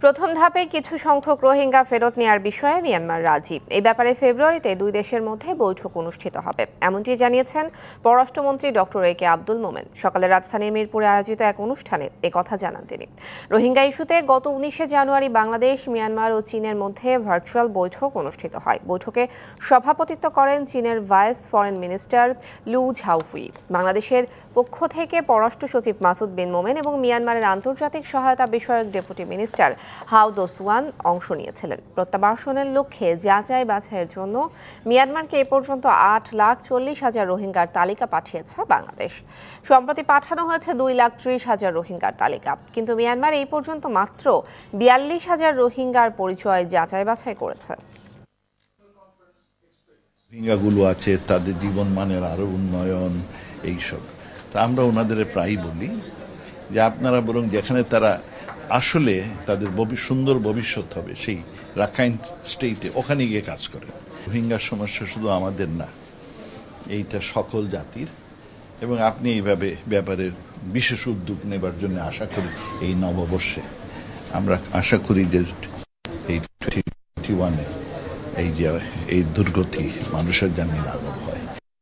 প্রথম ধাপে কিছু সংখ্যক রোহিঙ্গা ফেরত নেওয়ার বিষয়ে মিয়ানমার রাজি। এই ব্যাপারে ফেব্রুয়ারিতে দুই দেশের মধ্যে বৈঠক অনুষ্ঠিত হবে, এমনটি জানিয়েছেন পররাষ্ট্রমন্ত্রী ডক্টর একে আব্দুল মোমেন। সকালে রাজধানীর মিরপুরে আয়োজিত এক অনুষ্ঠানে কথা জানান তিনি। রোহিঙ্গা ইস্যুতে গত 19শে জানুয়ারি বাংলাদেশ, মিয়ানমার ও চীনের মধ্যে ভার্চুয়াল বৈঠক অনুষ্ঠিত হয়। বৈঠকে সভাপতিত্ব করেন চীনের ভাইস ফরেন মিনিস্টার লু ঝাওহুই। বাংলাদেশের পক্ষ থেকে পররাষ্ট্র সচিব মাসুদ বিন মোমেন এবং মিয়ানমারের আন্তর্জাতিক সহায়তা বিষয়ক ডেপুটি মিনিস্টার হাউ দোসওয়ান অংশ নিয়েছিলেন। প্রত্যাবাসনের লক্ষ্যে যাচাই বাছাইয়ের জন্য মিয়ানমারকে এ পর্যন্ত 8,40,000 রোহিঙ্গার তালিকা পাঠিয়েছে বাংলাদেশ। সম্প্রতি পাঠানো হয়েছে 2,30,000 রোহিঙ্গার তালিকা, কিন্তু মিয়ানমার এই পর্যন্ত মাত্র 42,000 রোহিঙ্গার পরিচয় যাচাই বাছাই করেছে। রোহিঙ্গাগুলো আছে, তাদের জীবন মানের আরো উন্নয়ন, এইসব তা আমরা ওনাদের প্রায়ই বলি যে আপনারা বরং যেখানে তারা আসলে তাদের সুন্দর ভবিষ্যৎ হবে সেই রাখাইন স্টেটে ওখানে গিয়ে কাজ করে। রোহিঙ্গার সমস্যা শুধু আমাদের না, এইটা সকল জাতির, এবং আপনি এইভাবে ব্যাপারে বিশেষ উদ্যোগ নেবার জন্য আশা করি এই নববর্ষে আমরা আশা করি যে এই 2021 এই যে এই দুর্গতি মানুষের জানিয়ে লাগাবো।